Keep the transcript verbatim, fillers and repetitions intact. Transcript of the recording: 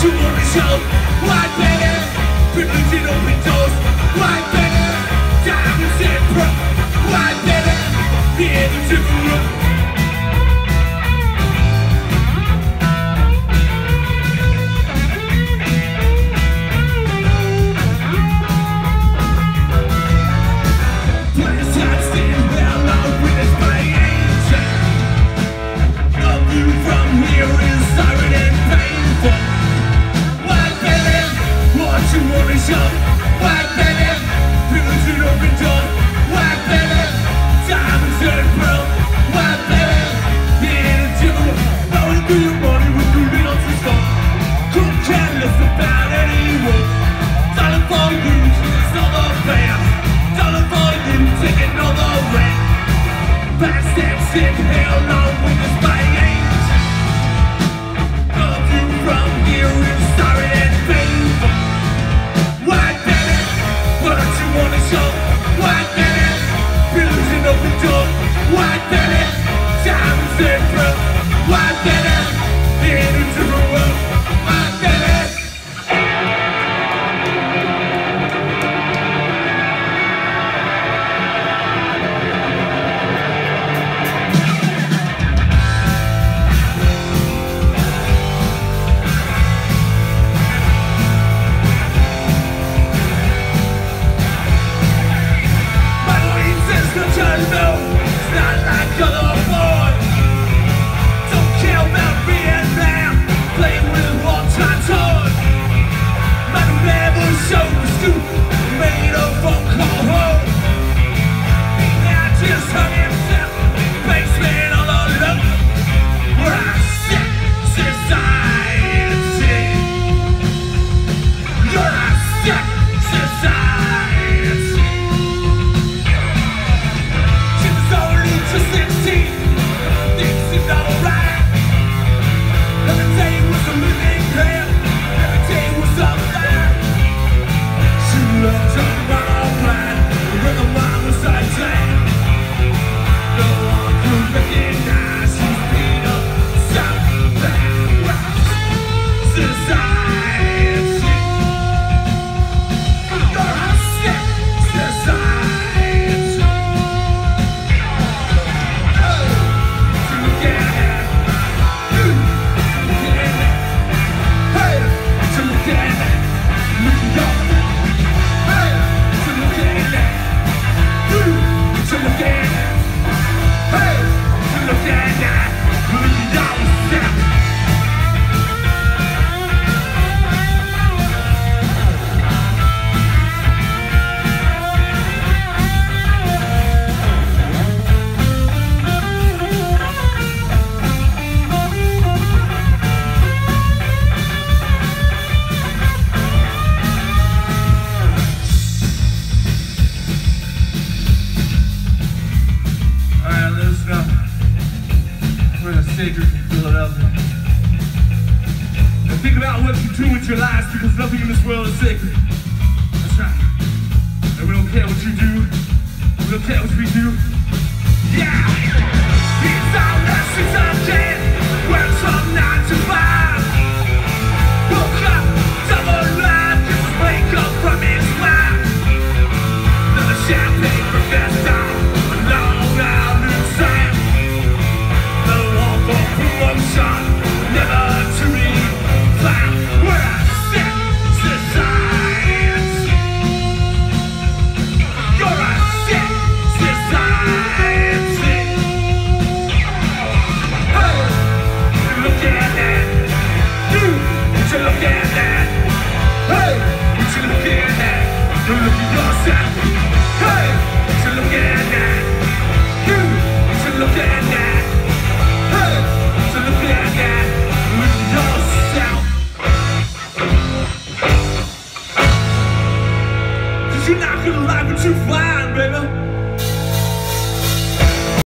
you want to show? Why, baby? Privilege in open doors. Why, baby? Diamonds and pearls. Why, baby? In the different room. Because nothing in this world is sacred. That's right. And we don't care what you do. We don't care what we do. Yeah! It's all lessons I can. Work from nine to five. Woke up, double life. Just wake up from his life. Another champagne for best time. A long out inside. No one for promotion. Never to refine. Where I you're not gonna like what you find, baby.